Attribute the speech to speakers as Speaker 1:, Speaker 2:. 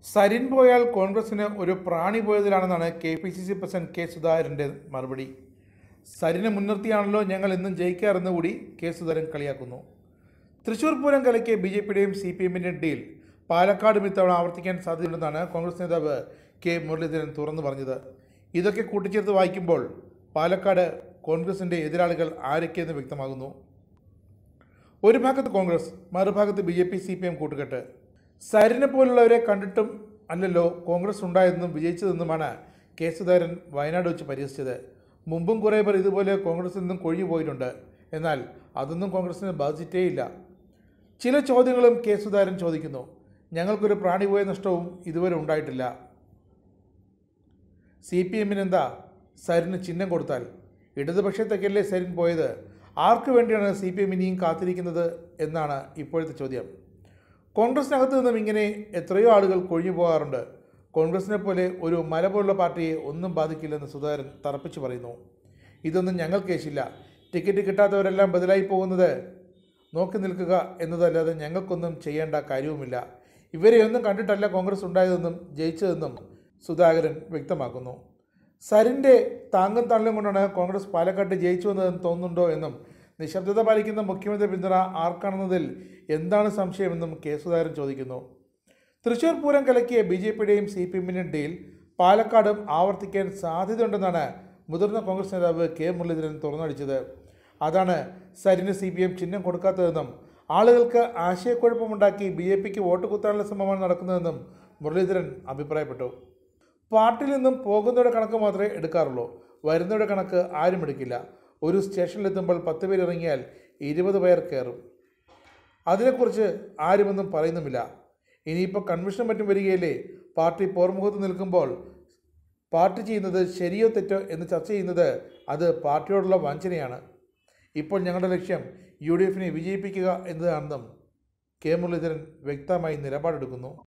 Speaker 1: സരിൻ പോയാൽ കോൺഗ്രസിന് ഒരു പ്രാണി പോയതിലാണെന്നാണ് KPCC പ്രസിഡന്റ് കെ സുധാകരൻ്റെ മറുപടി. സരിനെ മുൻനിർത്തിയാണല്ലോ ഞങ്ങൾ എന്നും ജയിക്കാറെന്ന് കൂടി കെ സുധാകരൻ കളിയാക്കുന്നു. തൃശൂർ പൂരം കലയ്ക്ക് BJPയുടെയും CPMൻ്റെയും ഡീൽ പാലക്കാടും ഇത്തവണ ആവർത്തിക്കാൻ സാധ്യതയുണ്ടെന്നാണ് കോൺഗ്രസ് നേതാവ് കെ മുരളീധരൻ തുറന്നു പറഞ്ഞത്. ഇതൊക്കെ കൂട്ടിച്ചേർത്ത് വായിക്കുമ്പോൾ പാലക്കാട് കോൺഗ്രസിൻ്റെ എതിരാളികൾ ആരൊക്കെയെന്ന് വ്യക്തമാകുന്നു. ഒരു ഭാഗത്ത് കോൺഗ്രസ്, മറുഭാഗത്ത് BJP CPM കൂട്ടുകെട്ട്. സരിനെ പോലുള്ളവരെ കണ്ടിട്ടും അല്ലല്ലോ കോൺഗ്രസ് ഉണ്ടായതെന്നും വിജയിച്ചതെന്നുമാണ് കെ സുധാകരൻ വയനാട് വെച്ച് പരിഹസിച്ചത്. മുമ്പും കുറേ പേർ ഇതുപോലെ കോൺഗ്രസിൽ നിന്നും കൊഴിഞ്ഞു പോയിട്ടുണ്ട്. എന്നാൽ അതൊന്നും കോൺഗ്രസിനെ ബാധിച്ചിട്ടേയില്ല. ചില ചോദ്യങ്ങളും കെ സുധാകരൻ ചോദിക്കുന്നു. ഞങ്ങൾക്കൊരു പ്രാണിപോയ നഷ്ടവും ഇതുവരെ ഉണ്ടായിട്ടില്ല. CPMനെന്താ സരിന് ചിഹ്നം കൊടുത്താൽ? ഇടതുപക്ഷത്തേക്കല്ലേ സരിൻ പോയത്? ആർക്കു വേണ്ടിയാണ് CPM ഇനിയും കാത്തിരിക്കുന്നത് എന്നാണ് ഇപ്പോഴത്തെ ചോദ്യം. കോൺഗ്രസിനകത്ത് നിന്നും ഇങ്ങനെ എത്രയോ ആളുകൾ കൊഴിഞ്ഞു പോകാറുണ്ട്. കോൺഗ്രസിനെ പോലെ ഒരു മല പോലുള്ള പാർട്ടിയെ ഒന്നും ബാധിക്കില്ലെന്ന് സുധാകരൻ തറപ്പിച്ചു പറയുന്നു. ഇതൊന്നും ഞങ്ങൾക്കേശില്ല. ടിക്കറ്റ് കിട്ടാത്തവരെല്ലാം ബദലായി പോകുന്നത് നോക്കി നിൽക്കുക എന്നതല്ലാതെ ഞങ്ങൾക്കൊന്നും ചെയ്യേണ്ട കാര്യവുമില്ല. ഇവരെയൊന്നും കണ്ടിട്ടല്ല കോൺഗ്രസ് ഉണ്ടായതെന്നും ജയിച്ചതെന്നും സുധാകരൻ വ്യക്തമാക്കുന്നു. സരിൻ്റെ താങ്ങും തള്ളും കൊണ്ടാണ് കോൺഗ്രസ് പാലക്കാട്ട് ജയിച്ചു വന്നതെന്ന് തോന്നുന്നുണ്ടോ എന്നും നിശബ്ദത പാലിക്കുന്ന മുഖ്യമന്ത്രി പിന്തുണ ആർക്കാണെന്നതിൽ എന്താണ് സംശയമെന്നും കെ സുധാകരൻ ചോദിക്കുന്നു. തൃശൂർ പൂരം കലക്കിയ BJPയുടെയും CPMൻ്റെയും ഡീൽ പാലക്കാടും ആവർത്തിക്കാൻ സാധ്യതയുണ്ടെന്നാണ് മുതിർന്ന കോൺഗ്രസ് നേതാവ് കെ മുരളീധരൻ തുറന്നടിച്ചത്. അതാണ് സരിന് CPM ചിഹ്നം കൊടുക്കാത്തതെന്നും ആളുകൾക്ക് ആശയക്കുഴപ്പമുണ്ടാക്കി BJPക്ക് വോട്ട് കുത്താനുള്ള ശ്രമമാണ് നടക്കുന്നതെന്നും മുരളീധരൻ അഭിപ്രായപ്പെട്ടു. പാർട്ടിയിൽ നിന്നും പോകുന്നവരുടെ കണക്ക് മാത്രമേ എടുക്കാറുള്ളൂ. വരുന്നവരുടെ കണക്ക് ആരും എടുക്കില്ല. ഒരു സ്റ്റേഷനിലെത്തുമ്പോൾ 10 പേർ ഇറങ്ങിയാൽ 20 പേർ കയറും. അതിനെക്കുറിച്ച് ആരുമൊന്നും പറയുന്നുമില്ല. ഇനിയിപ്പോൾ കൺവെൻഷനും മറ്റും വരികയല്ലേ. പാർട്ടി പോർമുഖത്ത് നിൽക്കുമ്പോൾ പാർട്ടി ചെയ്യുന്നത് ശരിയോ തെറ്റോ എന്ന് ചർച്ച ചെയ്യുന്നത് അത് പാർട്ടിയോടുള്ള വഞ്ചനയാണ്. ഇപ്പോൾ ഞങ്ങളുടെ ലക്ഷ്യം UDFനെ വിജയിപ്പിക്കുക എന്നതാണെന്നും കെ മുരളീധരൻ വ്യക്തമായി നിലപാടെടുക്കുന്നു.